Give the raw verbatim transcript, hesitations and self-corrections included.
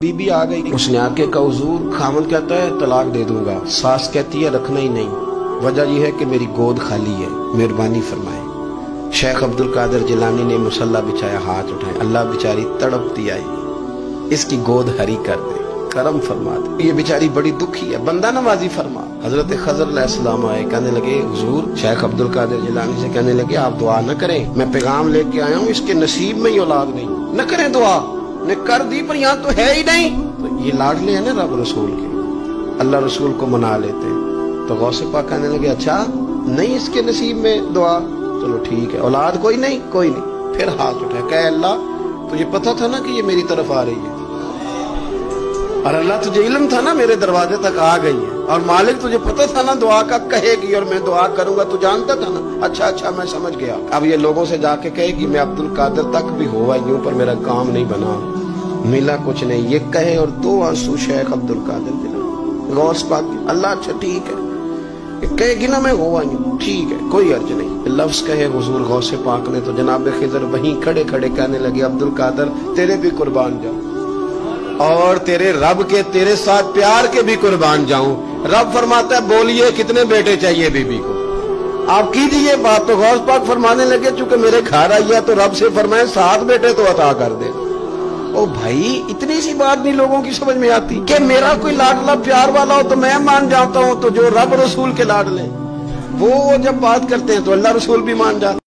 बीबी आ गई, उसने आके कहा हुजूर, खामन कहता है तलाक दे दूंगा, सास कहती है रखना ही नहीं, वजह यह है कि मेरी गोद खाली है, मेहरबानी फरमाए। शेख अब्दुल कादिर जिलानी ने मुसल्ला बिछाया, हाथ उठाए, अल्लाह बेचारी तड़पती आई, इसकी गोद हरी कर दे, करम फरमा दे, ये बेचारी बड़ी दुखी है, बंदा नवाजी फरमा। हजरत खजर अलैहिस्सलाम आए, कहने लगे हुजूर, शेख अब्दुल कादिर जिलानी से कहने लगे आप दुआ न करें, मैं पैगाम लेके आया हूँ, इसके नसीब में ही औलाद नहीं, न करें दुआ, ने कर दी पर यहाँ तो है ही नहीं। तो ये लाडले हैं ना रब रसूल के, अल्लाह रसूल को मना लेते हैं। तो गौसे पाक कहने लगे अच्छा नहीं इसके नसीब में दुआ, चलो ठीक है, औलाद कोई नहीं, कोई नहीं। फिर हाथ उठाए, कहे अल्लाह तुझे पता था ना कि ये मेरी तरफ आ रही है, और अल्लाह तुझे इल्म था ना मेरे दरवाजे तक आ गई है, और मालिक तुझे पता था ना दुआ का कहेगी और मैं दुआ करूंगा, तू जानता था ना। अच्छा अच्छा मैं समझ गया। अब ये लोगों से जाके कहेगी मैं अब्दुल कादिर तक भी हुआ यूं पर मेरा काम नहीं बना, मिला कुछ नहीं, ये कहे और दो आंसू शेख अब्दुल कादिर जिलानी गौस पाक, अल्लाह अच्छा ठीक है, कहेगी ना मैं हुआ यूं, ठीक है कोई अर्ज नहीं। लफ्ज कहे हुजूर गौसे पाक ने तो जनाब खिजर वहीं खड़े खड़े कहने लगे अब्दुल कादिर तेरे भी कुर्बान जाऊं और तेरे रब के तेरे साथ प्यार के भी कुर्बान जाऊं। रब फरमाता है बोलिए कितने बेटे चाहिए बीबी को, आप कीजिए बात। तो गौस पाक फरमाने लगे चूंकि मेरे घर आई है तो रब से फरमाए सात बेटे तो अता कर दे। ओ भाई इतनी सी बात नहीं लोगों की समझ में आती कि मेरा कोई लाडला प्यार वाला हो तो मैं मान जाता हूँ, तो जो रब रसूल के लाडले वो जब बात करते हैं तो अल्लाह रसूल भी मान जाते।